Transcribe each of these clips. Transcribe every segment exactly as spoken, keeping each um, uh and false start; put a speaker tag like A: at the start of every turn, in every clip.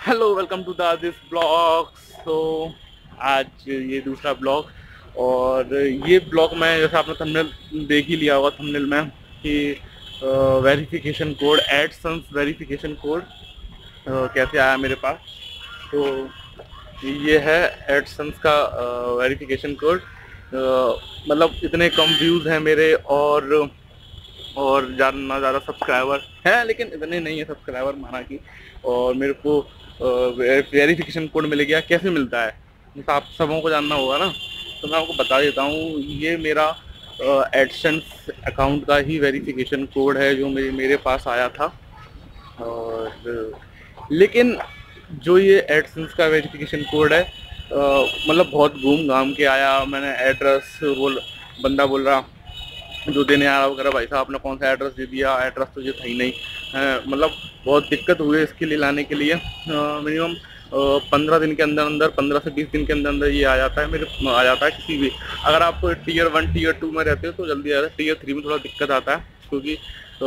A: Hello, welcome to the this blog. So आज ये दूसरा ब्लॉग, और ये ब्लॉग में जैसे आपने थंबनेल देख ही लिया होगा थंबनेल में कि verification code, AdSense verification code कैसे आया मेरे पास। तो ये है एडसेंस का वेरिफिकेशन कोड। मतलब इतने कम व्यूज़ हैं मेरे, और और ज़्यादा ना ज़्यादा सब्सक्राइबर हैं, लेकिन इतने नहीं है सब्सक्राइबर माना कि। और मेरे को वेरिफिकेशन कोड मिल गया। कैसे मिलता है जैसा आप सबों को जानना होगा ना, तो मैं आपको बता देता हूँ। ये मेरा एडसेंस अकाउंट का ही वेरिफिकेशन कोड है जो मेरे मेरे पास आया था। और लेकिन जो ये एडसेंस का वेरिफिकेशन कोड है, मतलब बहुत घूम घाम के आया। मैंने एड्रेस बोल बंदा बोल रहा जो देने आ रहा वगैरह, भाई साहब आपने कौन सा एड्रेस दे दिया, एड्रेस तो ये था ही नहीं। मतलब बहुत दिक्कत हुई इसके लिए लाने के लिए। मिनिमम पंद्रह दिन के अंदर अंदर, पंद्रह से बीस दिन के अंदर अंदर ये आ जाता है मेरे आ जाता है किसी भी। अगर आप टीयर वन टीयर टू में रहते हो तो जल्दी आ जाता है, टीयर थ्री में थोड़ा दिक्कत आता है क्योंकि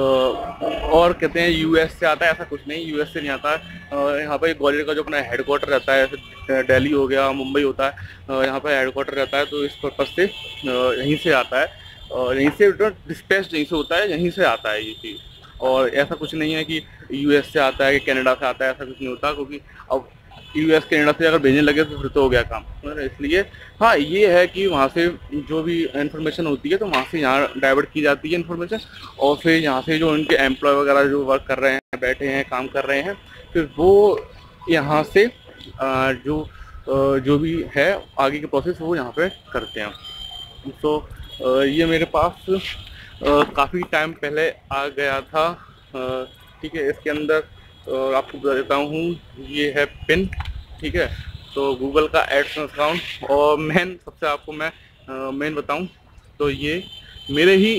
A: और कहते हैं यूएस से आता है। ऐसा कुछ नहीं, यूएस से नहीं आता है। यहाँ पर ग्वालियर का जो अपना हेडक्वार्टर रहता है, जैसे दिल्ली हो गया, मुंबई होता है, यहाँ पर हेडक्वार्टर रहता है, तो इस पर्पज़ से यहीं से आता है। और यहीं से डिस्पैच यहीं से होता है, यहीं से आता है ये चीज़। और ऐसा कुछ नहीं है कि यूएस से आता है कि कनाडा से आता है, ऐसा कुछ नहीं होता, क्योंकि अब यूएस कनाडा से अगर भेजने लगे तो फिर तो हो गया काम। इसलिए हाँ, ये है कि वहाँ से जो भी इन्फॉर्मेशन होती है तो वहाँ से यहाँ डाइवर्ट की जाती है इन्फॉर्मेशन, और फिर यहाँ से जो उनके एम्प्लॉय वगैरह जो वर्क कर रहे हैं, बैठे हैं, काम कर रहे हैं, फिर वो यहाँ से जो जो भी है आगे के प्रोसेस वो यहाँ पे करते हैं। तो ये मेरे पास काफ़ी टाइम पहले आ गया था। ठीक है, इसके अंदर आपको बता देता हूँ, ये है पिन। ठीक है, तो गूगल का एडसेंस अकाउंट। और मेन सबसे आपको मैं मेन बताऊँ तो ये मेरे ही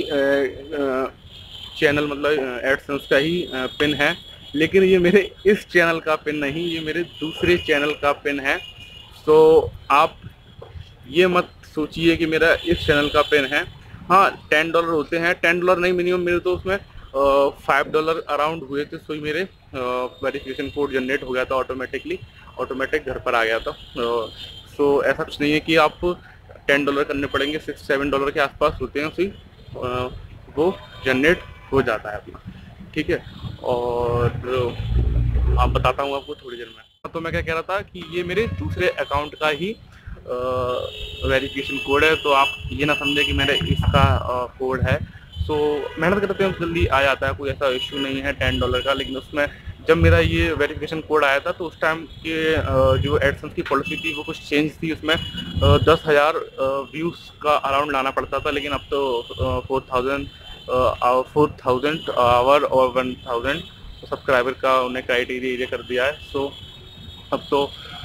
A: चैनल मतलब एडसेंस का ही पिन है, लेकिन ये मेरे इस चैनल का पिन नहीं, ये मेरे दूसरे चैनल का पिन है। तो आप ये मत सोचिए कि मेरा इस चैनल का पिन है। हाँ, टेन डॉलर होते हैं, टेन डॉलर नहीं मिनिमम मेरे तो उसमें फाइव डॉलर अराउंड हुए थे। सो मेरे वेरिफिकेशन कोड जनरेट हो गया था ऑटोमेटिकली, ऑटोमेटिक घर पर आ गया था। सो ऐसा कुछ नहीं है कि आप टेन डॉलर करने पड़ेंगे, सिक्स सेवन डॉलर के आसपास होते हैं, उसी वो जनरेट हो जाता है अपना। ठीक है, और आप बताता हूँ आपको थोड़ी देर में। तो मैं क्या कह रहा था कि ये मेरे दूसरे अकाउंट का ही वेरिफिकेशन कोड है, तो आप ये ना समझे कि मेरा इसका कोड है। सो मेहनत करते हैं जल्दी आ जाता है, कोई ऐसा इशू नहीं है टेन डॉलर का। लेकिन उसमें जब मेरा ये वेरिफिकेशन कोड आया था तो उस टाइम के जो एडसेंस की पॉलिसी थी वो कुछ चेंज थी। उसमें दस हज़ार व्यूज़ का अराउंड लाना पड़ता था, लेकिन अब तो four thousand four thousand hour और वन थाउजेंड सब्सक्राइबर का उन्हें क्राइटेरिया कर दिया है। सो अब तो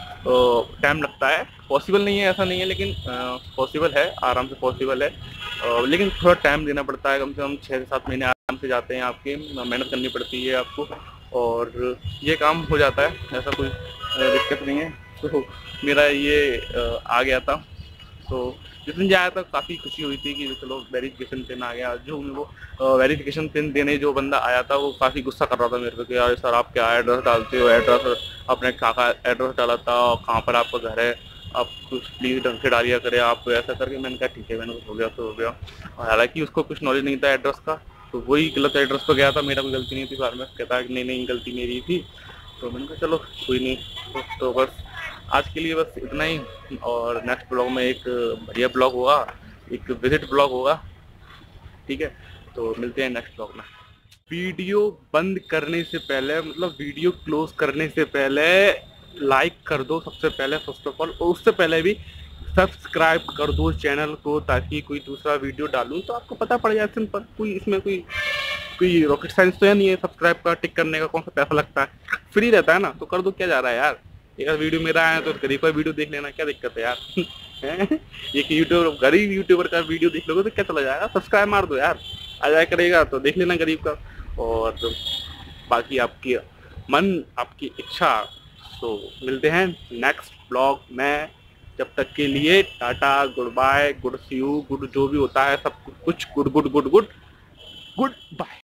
A: टाइम लगता है, पॉसिबल नहीं है ऐसा नहीं है, लेकिन पॉसिबल है, आराम से पॉसिबल है। आ, लेकिन थोड़ा टाइम देना पड़ता है, कम से कम छः से सात महीने आराम से जाते हैं आपके, मेहनत करनी पड़ती है आपको, और ये काम हो जाता है, ऐसा कोई दिक्कत नहीं है। तो मेरा ये आ गया था, तो जिस दिन आया था काफ़ी खुशी हुई थी कि चलो वेरिफिकेशन पिन आ गया। जो वो वेरिफिकेशन पिन देने जो बंदा आया था वो काफ़ी गुस्सा कर रहा था मेरे को कि यार सर आप क्या एड्रेस डालते हो, एड्रेस आपने कहाँ एड्रेस डाला था और कहाँ पर आपका घर है, आप कुछ प्लीज़ ढंग से डालिया करें आप, ऐसा करके। मैंने कहा ठीक है, मैंने हो गया तो हो गया। और हालांकि उसको कुछ नॉलेज नहीं था एड्रेस का, तो वही गलत एड्रेस पर गया था, मेरा कोई गलती नहीं थी। बाद में कहता है कि नहीं नहीं गलती मेरी थी। तो मैंने कहा चलो कोई नहीं। तो, तो बस आज के लिए बस इतना ही, और नेक्स्ट ब्लॉग में एक बढ़िया ब्लॉग होगा, एक विजिट ब्लॉग होगा। ठीक है, तो मिलते हैं नेक्स्ट ब्लॉग में। वीडियो बंद करने से पहले, मतलब वीडियो क्लोज करने से पहले लाइक कर दो सबसे पहले, फर्स्ट ऑफ ऑल। और उससे पहले भी सब्सक्राइब कर दो चैनल को, ताकि कोई दूसरा वीडियो डालूं तो आपको पता पड़ जाए। सिंपल, कोई इसमें कोई कोई रॉकेट साइंस तो है नहीं है। सब्सक्राइब का टिक करने का कौन सा पैसा लगता है, फ्री रहता है ना, तो कर दो, क्या जा रहा है यार। एक वीडियो मेरा आया तो गरीब का वीडियो देख लेना, क्या दिक्कत है यार। एक यूट्यूबर गरीब यूट्यूबर का वीडियो देख लोगे तो क्या चला जाएगा, सब्सक्राइब मार दो यार, आ जाया करेगा, तो देख लेना गरीब का। और बाकी आपकी मन, आपकी इच्छा। तो मिलते हैं नेक्स्ट ब्लॉग में, जब तक के लिए tata, good bye, good see you, good जो भी होता है सब कुछ, good good good good good bye.